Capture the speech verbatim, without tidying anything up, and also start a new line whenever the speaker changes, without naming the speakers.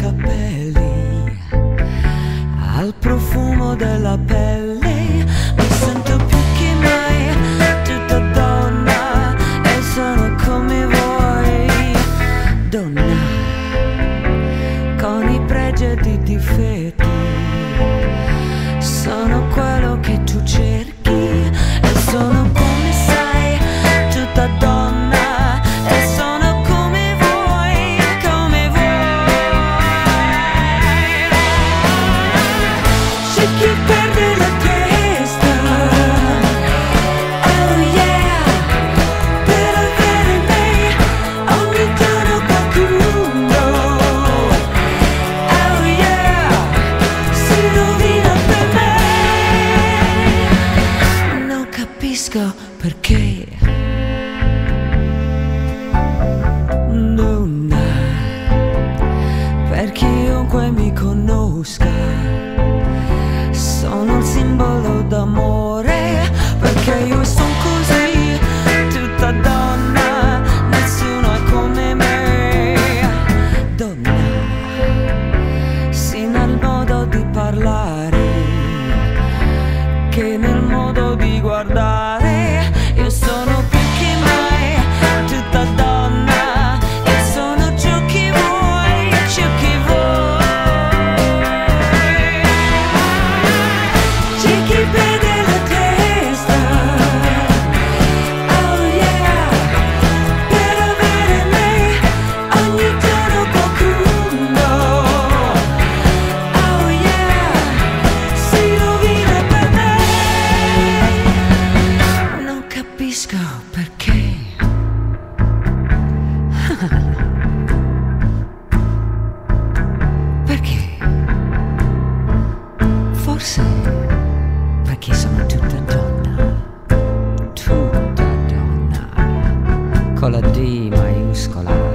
capelli, al profumo della pelle, mi sento più che mai tutta donna e sono come vuoi, donna, con i pregi ed i difetti, sono quello che tu cerchi e sono come sai, tutta donna e sono come vuoi, come vuoi. C'è chi perde la testa, oh yeah, per avere me ogni giorno qualcuno, oh yeah, si rovina per me, non capisco perché. Per chiunque mi conosca, sono il simbolo d'amore, perché io sono così, tutta donna, nessuno è come me, donna, sia nel modo di parlare, che nel modo di guardare, io sono più che mai, tutta donna, e sono ciò che vuoi, ciò che vuoi. C'è chi perde la testa, oh yeah, per avere me ogni giorno qualcuno, oh yeah, si rovina per me, non capisco perché. Perché? Forse perché sono tutta donna, tutta donna, con la D maiuscola.